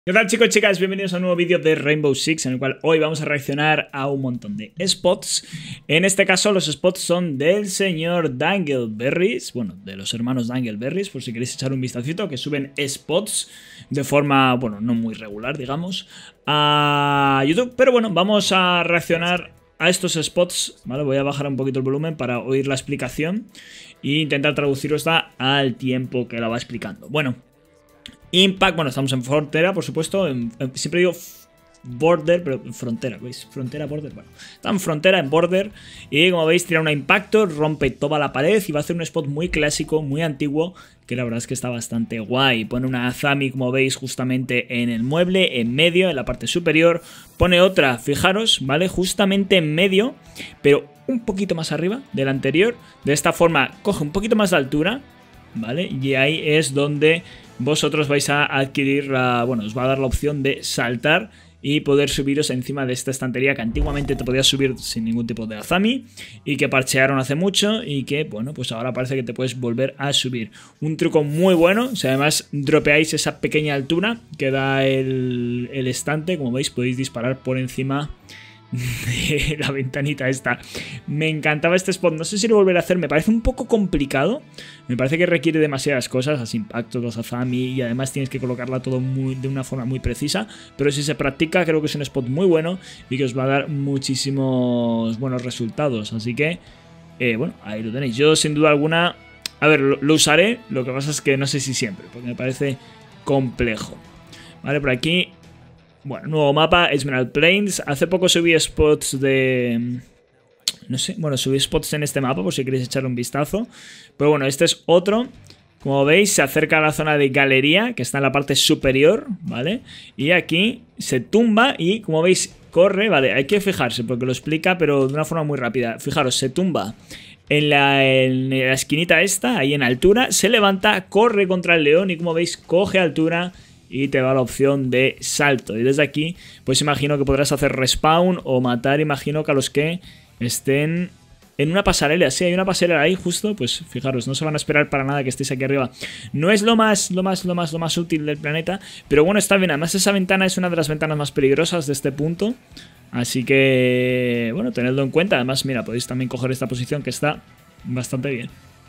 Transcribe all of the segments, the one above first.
¿Qué tal, chicos y chicas? Bienvenidos a un nuevo vídeo de Rainbow Six, en el cual hoy vamos a reaccionar a un montón de spots. En este caso los spots son del señor Dangleberries, bueno, de los hermanos Dangleberries, por si queréis echar un vistacito, que suben spots de forma, bueno, no muy regular, digamos, a YouTube. Pero bueno, vamos a reaccionar a estos spots, ¿vale? Voy a bajar un poquito el volumen para oír la explicación e intentar traducirosla al tiempo que la va explicando. Bueno, Impact, bueno, estamos en frontera, por supuesto. Siempre digo border, pero frontera, ¿veis? Frontera, border, bueno. Está en frontera, en border. Y como veis, tira una impacto, rompe toda la pared y va a hacer un spot muy clásico, muy antiguo, que la verdad es que está bastante guay. Pone una Azami, como veis, justamente en el mueble, en medio, en la parte superior. Pone otra, fijaros, ¿vale? Justamente en medio, pero un poquito más arriba del anterior. De esta forma, coge un poquito más de altura, ¿vale? Y ahí es donde vosotros vais a adquirir bueno, os va a dar la opción de saltar y poder subiros encima de esta estantería que antiguamente te podías subir sin ningún tipo de Azami y que parchearon hace mucho y que, bueno, pues ahora parece que te puedes volver a subir. Un truco muy bueno, si además dropeáis esa pequeña altura que da el estante, como veis podéis disparar por encima de la ventanita esta. Me encantaba este spot, no sé si lo volveré a hacer, me parece un poco complicado, me parece que requiere demasiadas cosas, los impactos, los Azami, y además tienes que colocarla todo de una forma muy precisa, pero si se practica creo que es un spot muy bueno y que os va a dar muchísimos buenos resultados, así que bueno, ahí lo tenéis. Yo sin duda alguna, a ver, lo usaré, lo que pasa es que no sé si siempre, porque me parece complejo. Vale, por aquí, bueno, nuevo mapa, Emerald Plains. Hace poco subí spots de... no sé, bueno, subí spots en este mapa por si queréis echarle un vistazo. Pero bueno, este es otro. Como veis, se acerca a la zona de galería, que está en la parte superior, ¿vale? Y aquí se tumba y, como veis, corre, ¿vale? Hay que fijarse porque lo explica, pero de una forma muy rápida. Fijaros, se tumba en la esquinita esta, ahí en altura, se levanta, corre contra el león y, como veis, coge altura y te va la opción de salto. Y desde aquí, pues imagino que podrás hacer respawn o matar, imagino que a los que estén en una pasarela. Sí, hay una pasarela ahí justo, pues fijaros, no se van a esperar para nada que estéis aquí arriba. No es lo más útil del planeta, pero bueno, está bien. Además esa ventana es una de las ventanas más peligrosas de este punto. Así que, bueno, tenedlo en cuenta. Además, mira, podéis también coger esta posición que está bastante bien.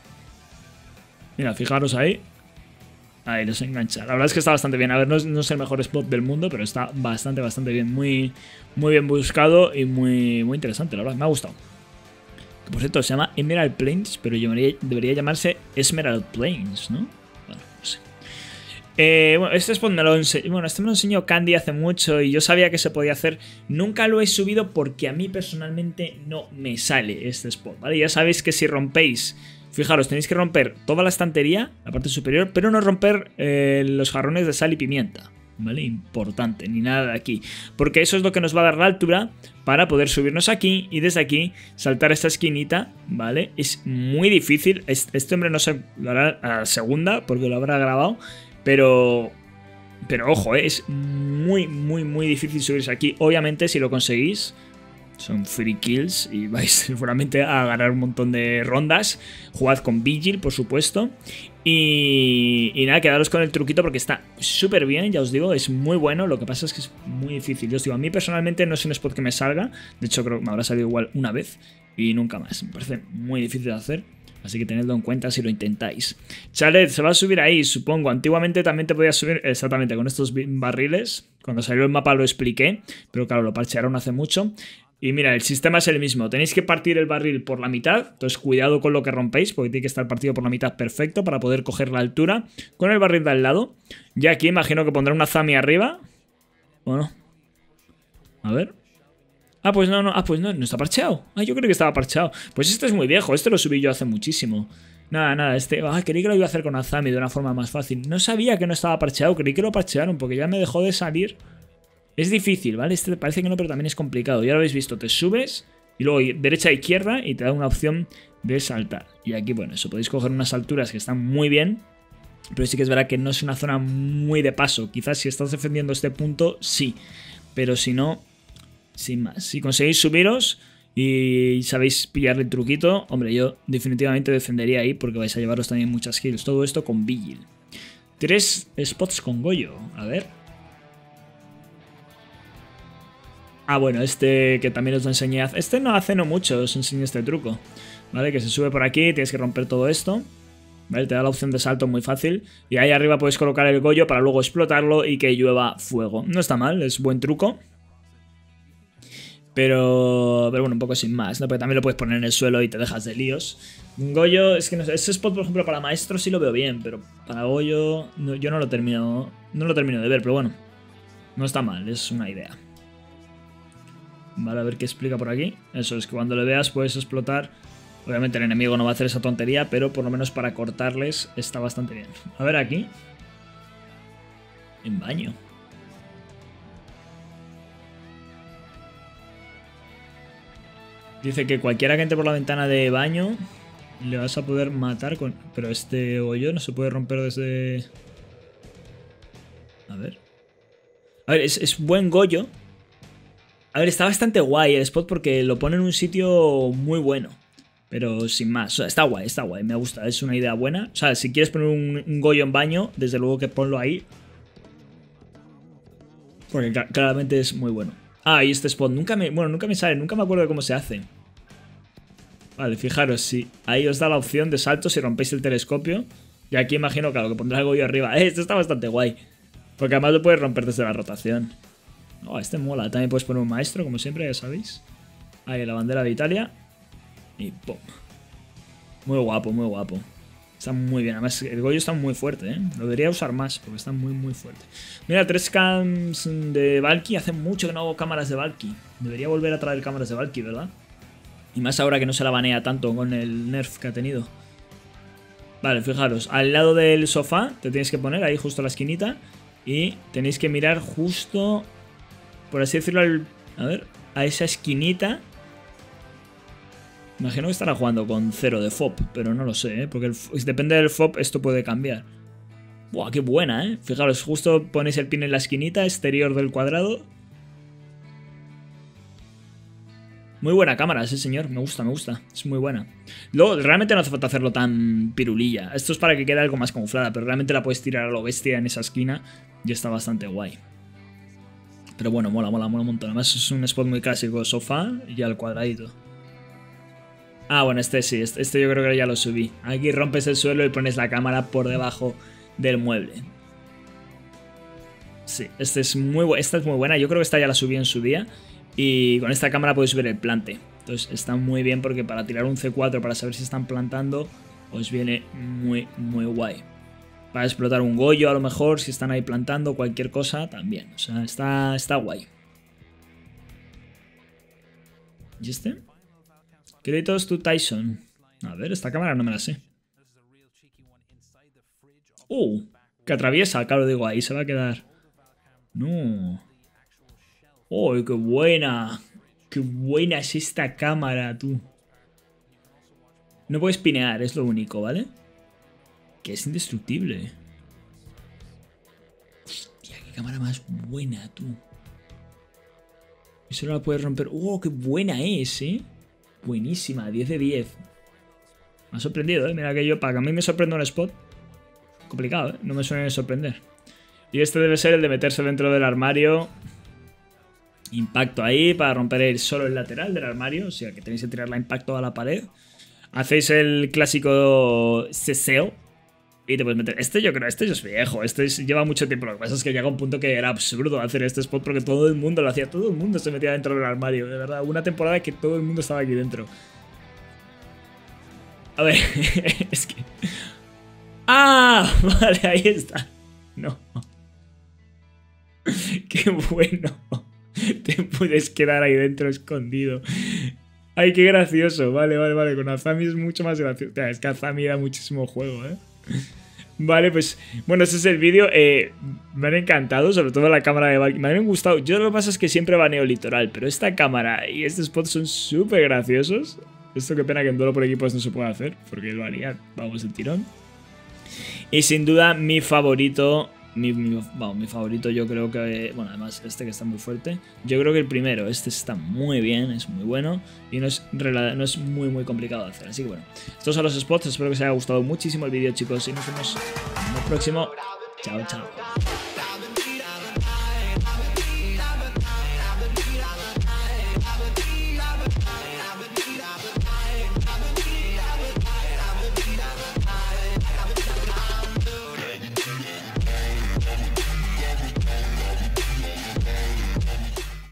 Mira, fijaros ahí. Ahí los engancha. La verdad es que está bastante bien. A ver, no es el mejor spot del mundo, pero está bastante bien. Muy bien buscado y muy interesante, la verdad. Me ha gustado. Que por cierto, se llama Emerald Plains, pero debería llamarse Emerald Plains, ¿no? Bueno, no sé. Bueno, este spot me lo enseñó Candy hace mucho y yo sabía que se podía hacer. Nunca lo he subido porque a mí personalmente no me sale este spot, ¿vale? Ya sabéis que si rompéis... Fijaros, tenéis que romper toda la estantería, la parte superior, pero no romper los jarrones de sal y pimienta, ¿vale? Importante, ni nada de aquí. Porque eso es lo que nos va a dar la altura para poder subirnos aquí y desde aquí saltar esta esquinita, ¿vale? Es muy difícil. Este hombre no se lo hará a la segunda porque lo habrá grabado, pero ojo, es muy difícil subirse aquí. Obviamente, si lo conseguís... son free kills y vais seguramente a ganar un montón de rondas. Jugad con Vigil, por supuesto. Y nada, quedaros con el truquito porque está súper bien, ya os digo, es muy bueno. Lo que pasa es que es muy difícil. Yo os digo, a mí personalmente no es un spot que me salga. De hecho, creo que me habrá salido igual una vez y nunca más. Me parece muy difícil de hacer. Así que tenedlo en cuenta si lo intentáis. Chalet se va a subir ahí, supongo. Antiguamente también te podías subir exactamente con estos barriles. Cuando salió el mapa lo expliqué, pero claro, lo parchearon hace mucho. Y mira, el sistema es el mismo. Tenéis que partir el barril por la mitad. Entonces cuidado con lo que rompéis, porque tiene que estar partido por la mitad perfecto para poder coger la altura con el barril de al lado. Y aquí imagino que pondrá una Azami arriba. ¿O no? A ver. Ah, pues no, no está parcheado. Ah, yo creo que estaba parcheado. Pues este es muy viejo, este lo subí yo hace muchísimo. Nada, este... Ah, creí que lo iba a hacer con Azami de una forma más fácil. No sabía que no estaba parcheado, creí que lo parchearon porque ya me dejó de salir... Es difícil, ¿vale? Este parece que no, pero también es complicado. Ya lo habéis visto, te subes y luego derecha e izquierda y te da una opción de saltar. Y aquí, bueno, eso, podéis coger unas alturas que están muy bien, pero sí que es verdad que no es una zona muy de paso. Quizás si estás defendiendo este punto, sí, pero si no, sin más. Si conseguís subiros y sabéis pillarle el truquito, hombre, yo definitivamente defendería ahí porque vais a llevaros también muchas kills. Todo esto con Vigil. 3 spots con Goyo, a ver... Ah, bueno, este que también os lo enseñé. Este no hace no mucho, os enseñé este truco. ¿Vale? Que se sube por aquí, tienes que romper todo esto. ¿Vale? Te da la opción de salto muy fácil. Y ahí arriba puedes colocar el Goyo para luego explotarlo y que llueva fuego. No está mal, es buen truco. Pero bueno, un poco sin más, ¿no? Porque también lo puedes poner en el suelo y te dejas de líos. Un Goyo, es que no sé, ese spot, por ejemplo, para maestro sí lo veo bien, pero para Goyo no, yo no lo termino de ver, pero bueno, no está mal, es una idea. Vale, a ver qué explica por aquí. Eso es que cuando le veas puedes explotar. Obviamente el enemigo no va a hacer esa tontería, pero por lo menos para cortarles está bastante bien. A ver aquí. En baño. Dice que cualquiera que entre por la ventana de baño le vas a poder matar con... Pero este hoyo no se puede romper desde... A ver, es buen Goyo. A ver, está bastante guay el spot porque lo pone en un sitio muy bueno. Pero sin más, o sea, está guay, me gusta, es una idea buena. O sea, si quieres poner un Goyo en baño, desde luego que ponlo ahí. Porque claramente es muy bueno. Ah, y este spot, nunca me sale, nunca me acuerdo de cómo se hace. Vale, fijaros, sí, ahí os da la opción de salto si rompéis el telescopio. Y aquí imagino, claro, que pondrá el Goyo arriba. Esto está bastante guay. Porque además lo puedes romper desde la rotación. Oh, este mola. También puedes poner un maestro, como siempre, ya sabéis. Ahí, la bandera de Italia. Y ¡pum! Muy guapo, muy guapo. Está muy bien. Además, el Goyo está muy fuerte, ¿eh? Lo debería usar más, porque está muy, muy fuerte. Mira, 3 cams de Valky. Hace mucho que no hago cámaras de Valky. Debería volver a traer cámaras de Valky, ¿verdad? Y más ahora que no se la banea tanto con el nerf que ha tenido. Vale, fijaros. Al lado del sofá te tienes que poner ahí justo a la esquinita. Y tenéis que mirar justo... Por así decirlo, a ver, a esa esquinita. Imagino que estará jugando con 0 de FOB, pero no lo sé, ¿eh? Porque depende del FOB, esto puede cambiar. Buah, qué buena, ¿eh? Fijaros, justo ponéis el pin en la esquinita exterior del cuadrado. Muy buena cámara, sí señor, me gusta, es muy buena. Luego, realmente no hace falta hacerlo tan pirulilla. Esto es para que quede algo más camuflada, pero realmente la puedes tirar a lo bestia en esa esquina y está bastante guay. Pero bueno, mola un montón. Además es un spot muy clásico, sofá y al cuadradito. Ah, bueno, este sí, este yo creo que ya lo subí. Aquí rompes el suelo y pones la cámara por debajo del mueble. Sí, esta es muy buena. Yo creo que esta ya la subí en su día. Y con esta cámara puedes ver el plante. Entonces está muy bien porque para tirar un C4 para saber si están plantando os viene muy, muy guay. Para explotar un Goyo a lo mejor, si están ahí plantando, cualquier cosa, también. O sea, está guay. ¿Y este? Créditos to Tyson. A ver, esta cámara no me la sé. Que atraviesa, claro, digo, ahí se va a quedar. No. ¡Oh, qué buena! ¡Qué buena es esta cámara, tú! No puedes pinear, es lo único, ¿vale? Que es indestructible. Hostia, qué cámara más buena, tú. Eso no la puedes romper. ¡Oh, qué buena es, eh! Buenísima, 10 de 10. Me ha sorprendido, ¿eh? Mira que yo, para que a mí me sorprenda un spot. Complicado, ¿eh? No me suele sorprender. Y este debe ser el de meterse dentro del armario. Impacto ahí para romper solo el lateral del armario. O sea que tenéis que tirarla a impacto a la pared. Hacéis el clásico seseo. Y te puedes meter. Este yo creo, este ya es viejo. Este lleva mucho tiempo. Lo que pasa es que llega un punto que era absurdo hacer este spot porque todo el mundo lo hacía. Todo el mundo se metía dentro del armario. De verdad, una temporada que todo el mundo estaba aquí dentro. A ver, es que... ¡Ah! Vale, ahí está. No. ¡Qué bueno! Te puedes quedar ahí dentro escondido. ¡Ay, qué gracioso! Vale. Con Azami es mucho más gracioso. Es que Azami da muchísimo juego, ¿eh? Vale, pues... Bueno, ese es el vídeo. Me han encantado, sobre todo la cámara de Valky. Me han gustado. Yo lo que pasa es que siempre baneo litoral, pero esta cámara y este spot son súper graciosos. Esto qué pena que en duelo por equipos no se puede hacer, porque lo haría, vamos, el tirón. Y sin duda mi favorito, mi favorito yo creo que, bueno, además este que está muy fuerte, yo creo que el primero, este está muy bien, es muy bueno y no es muy complicado de hacer. Así que bueno, estos son los spots, espero que os haya gustado muchísimo el vídeo, chicos, y nos vemos en el próximo. Chao.